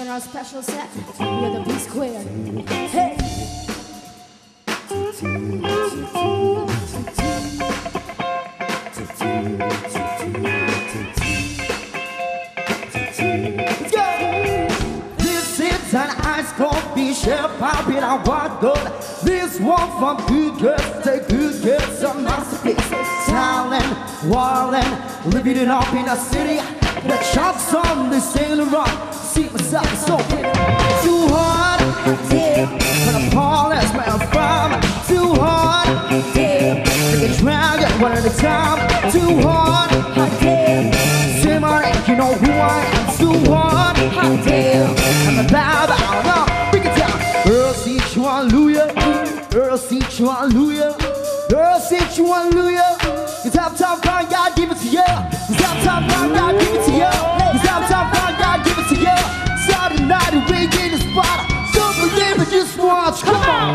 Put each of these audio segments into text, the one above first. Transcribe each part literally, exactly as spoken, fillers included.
our special set, we are the B squared. Hey! Let's go! This is an ice coffee shell popping out what good. This one from good girls, take good girls, some masterpieces. Talent, wildin', living it up in the city. The shots on the sailor run. See myself so pretty. Too hard, damn. When I'm polished, where I'm from. Too hard, damn. Like a dragon, one at a time. Too hard, damn. Say my name, you know who I am. Too hard, damn. I'm a bow, bow, bow. Bring it down. Earl, see you, hallelujah. Earl, see you, hallelujah. Earl, see you, hallelujah. You top, top, God, God, give it to you. You top, top, God, God, give it to you. You top, top, God, God, give it to you. Saturday night, we in the spot. Don't believe it, just watch. Come on.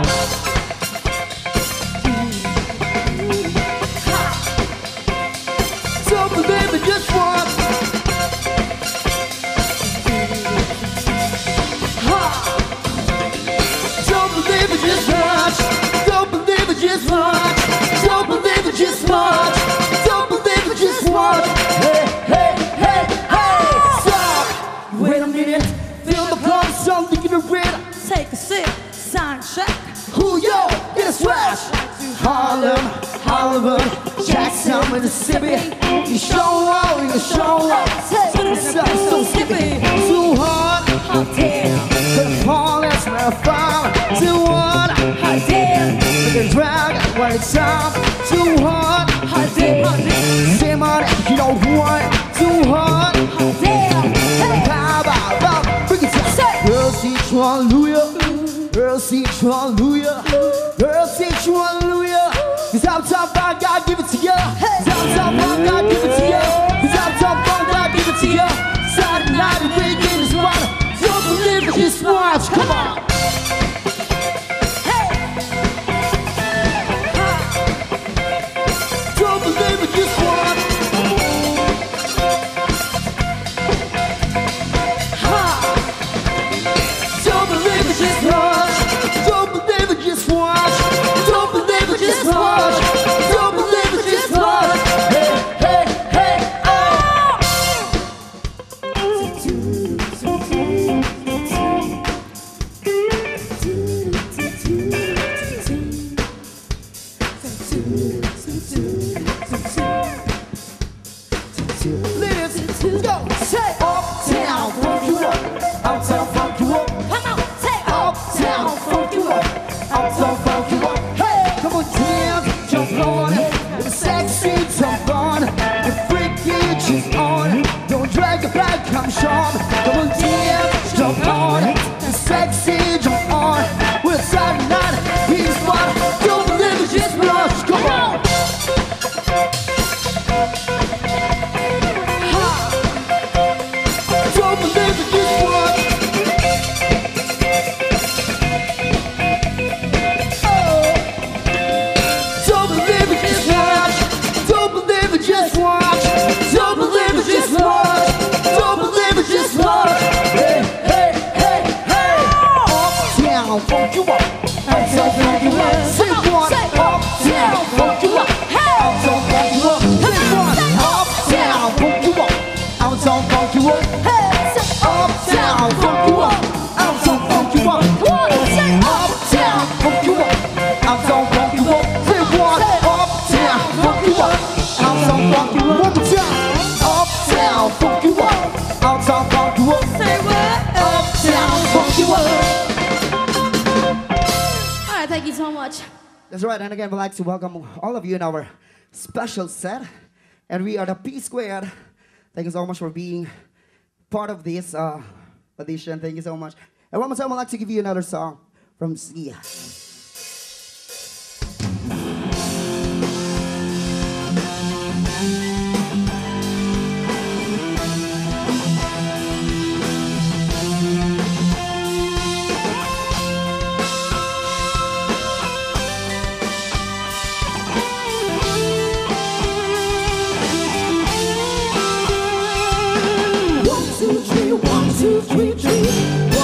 Don't believe it, just watch. Don't believe it, just watch. Don't believe it, just watch. Don't believe it, just watch. Don't believe it, just watch. Hey, hey, hey, hey. Stop. Wait a minute. Feel the pump, something in the rhythm. Take a sip, sound check. Who yo? Get a splash. Harlem, Hollywood, Jackson, Mississippi. You show up, you show up. Take yourself so skippy. Too hard, Hot damn, the police were found. Too hard, hot damn, like a dragon, when it's time. Too hard, hot damn, hot damn, say my name, you know who I am. Too hard, hot damn. Hey! bow, bow, bow, bring it down. Girl, see you, hallelujah. Girl, see you, hallelujah. Girl, see you, hallelujah. Cause I'm top, God, God, give it to you. Cause I'm top, God, God, give it to you. Cause I'm top, God, God, give it to you. Saturday night, the weekend is water. Don't believe it, just watch. Come on. Hey! Don't believe it, just watch. Don't believe it, just watch. Don't believe it, just watch. Don't believe it, just watch. Don't believe it, just watch. Hey, hey, hey, oh! Let's go. Say uptown, funk you up. Uptown, funk you up. Come on, say Uptown, funk you up. Uptown, funk you up. Hey, come on, dance, jump on it. The sexy jump on it. The freaky she's on it. Don't drag it back, come show me. Come on, dance, jump on it. The sexy jump on it. We're Saturday night, he's fun. Don't believe it, just rush. Come on. Don't believe it, just watch. Don't believe it, just watch. Don't believe it, just watch. Don't believe it, just watch. Don't believe it, just watch. Hey, hey, hey, hey. Uptown, funk you up. Uptown, funk you up. Say what? Uptown, funk you up. Uptown, funk you up. Say what? Uptown, funk you up. Uptown, funk you up. Uptown, funk you up. Uptown, funk you up. Uptown, funk you up. Uptown, funk you up. Say what? Uptown, funk you up. Uptown, funk you up. One more time. Uptown, funk you up. Uptown, funk you up. Say what? Uptown, funk you up. All right, thank you so much. That's right, and again, we'd like to welcome all of you in our special set. And we are the P Squared. Thank you so much for being part of this uh, edition. Thank you so much. And one more time, I'd like to give you another song from Sia. One, two, three, one, two, three, three.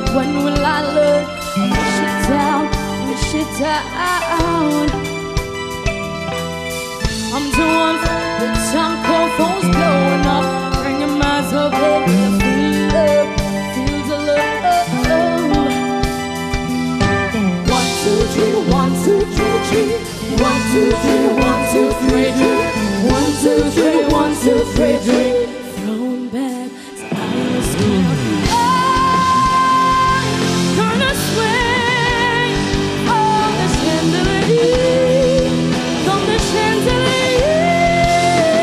When will I learn? Push it down, push it down. I'm doing the time cold phones blowing up, bringing myself up. I feel love, feel the love. One, two, three, one, two, three, three. One, two, three, one, two, three, three. One, two, three, one, two, three, three. Thrown back to outer school. I'm gonna swing on the chandelier, on the chandelier.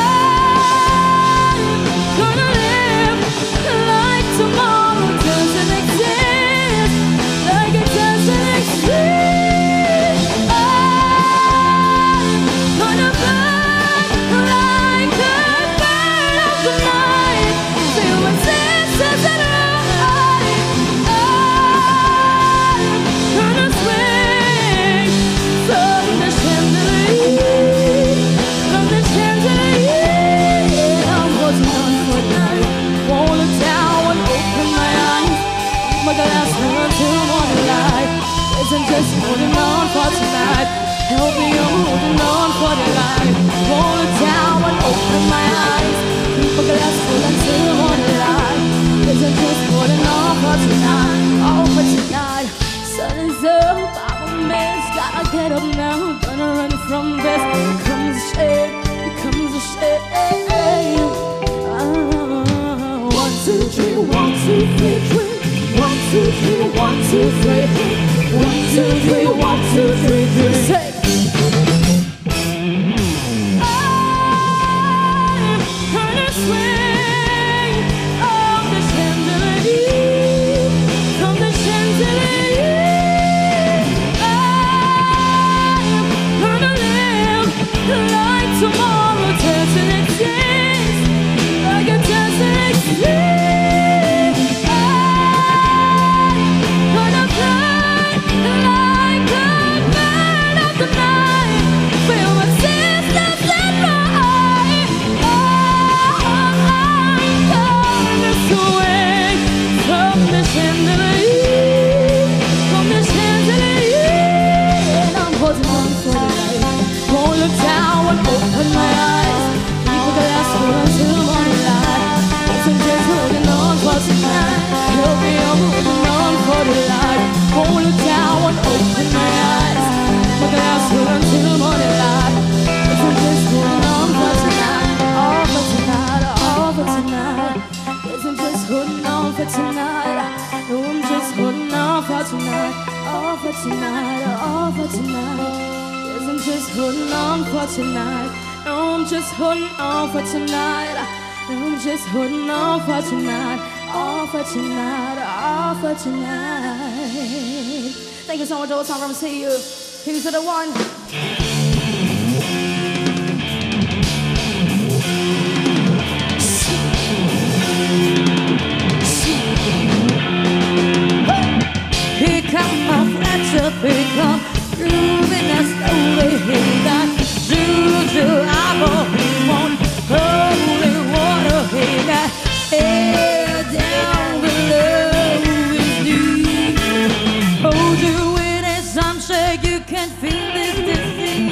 I'm gonna live like tomorrow doesn't exist, like it doesn't exist. I'm gonna burn like a bird of the night, feel my senses and I. I'm gonna swing from the chandelier, from the chandelier. I'm holding on for night, won't look down and open my eyes. My glass until morning light. Isn't just holding on for tonight. Help me, I'm holding on for the light. Won't look down and open my eyes. Keep my glass full until morning light. Isn't just holding on for tonight. Oh, for tonight. Sun is up, I'm a mess. Gotta get up now, gonna run from this. Here comes the shade, here comes the shade. Oh, one, two, three, one, two, three, three. One, two, three, one, two, three, three. One, two, three, one, two, three, three. Say. I'm gonna swing on the chandelier, from the chandelier. I'm gonna live like tomorrow doesn't exist, like it doesn't exist. I'm gonna fly like a bird of the night, feel my systems and right. Oh, I'm gonna swing from the chandelier, from the chandelier. I'm holding on for the light, won't look down and open my eyes. Keep the glass full until morning light. I'm just holding on for tonight. Help me, I'm holding on for the light. Won't look down and open my eyes. My glass full until morning light. I'm just holding on for tonight. All for tonight, all for tonight. Isn't just holding on for tonight. No, I'm just holding on for tonight. All for tonight, all for tonight. Isn't just holding on for tonight. No, I'm just holding on for tonight. No, I'm just holding on for tonight. All for tonight, all for tonight. Thank you so much, old time from See You. Here's to the one. Here come my friends up, here come grooving us slowly. He got juju, apple, he want holy water. He got air down below his knees. Hold you in his arms, shake, you can feel this disease.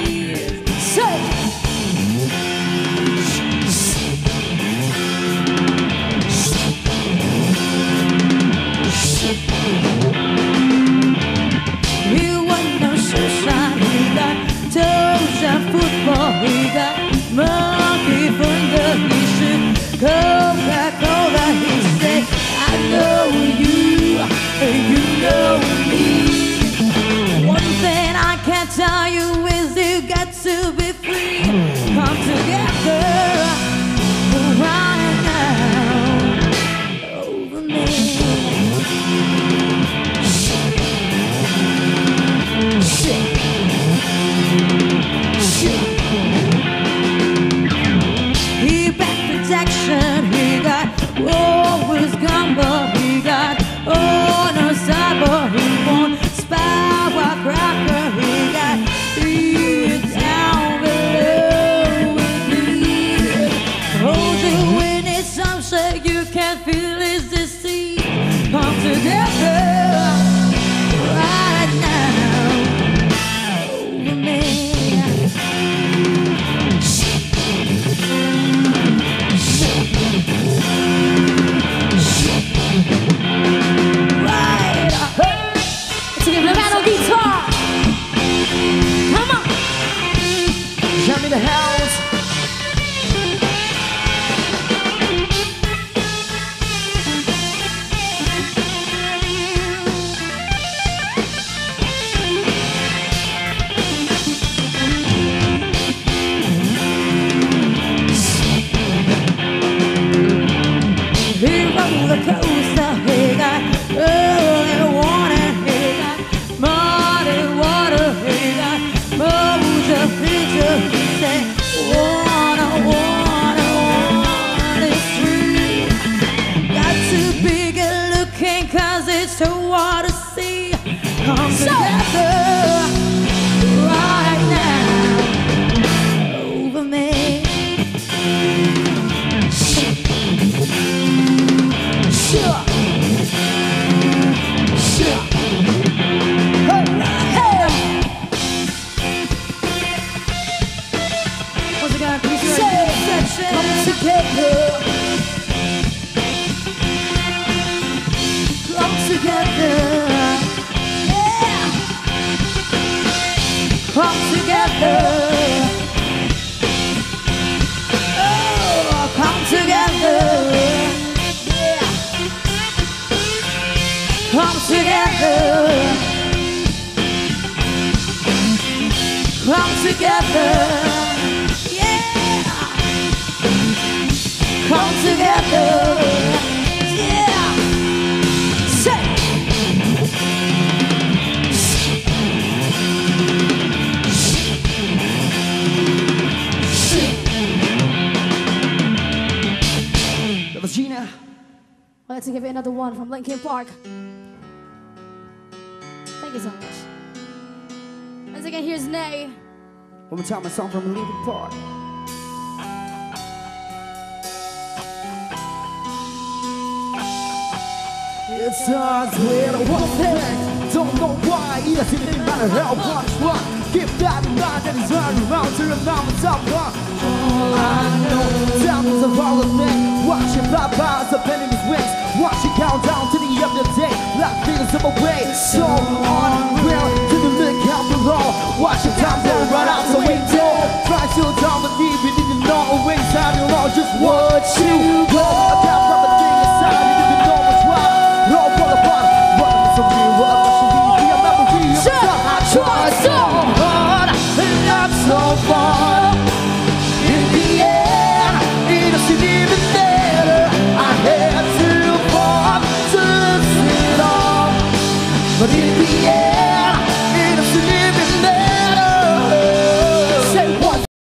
come together right now over me. Right. Let's give the man on guitar. Come on. Jam in the house. The coaster, he got early warning, he got muddy water, he got motor feature, he said, water, water, water is free. Got to be good looking cause it's so hard to see. Come together right now over me. Sure. Sure. Hey. Hey. Once again, please do it. Come together. Come together. Yeah. Come together. Oh, come together. Come together, come together, yeah. Come together, yeah. Say. Regina. I'd like to give you another one from Linkin Park. Thank you so much. Once again, here's Nay. One more time, a song from Linkin Park. It starts with one thing. Don't know why. It doesn't matter how much one. Keep that in mind and it's turn around to the mountains of one. All I know, time is a roller thing. Watch it fly by, the pen in his wings. Watch it count down to the end of the day. Like feelings of away. So on, real to the lookout below. Watch the time go right out the window. Try to down the knee, but didn't know wings out your law. Just what you go. I can't from the thing inside, you didn't know what's right. No fall apart. What is a real world? What should we be? A memory of time. I tried so hard, and not so far. In the end, it doesn't even matter. I had to fall to lose it all. But in the end,